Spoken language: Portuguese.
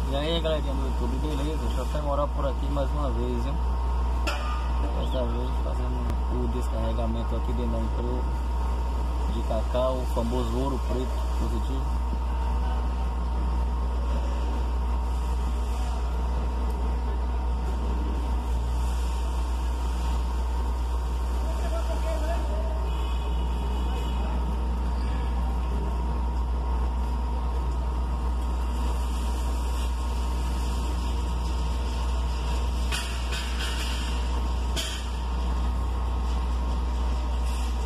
E aí galerinha do YouTube, beleza? Deixa eu até morar por aqui mais uma vez, hein? Dessa vez fazendo o descarregamento aqui dentro da empresa de cacau, o famoso ouro preto positivo.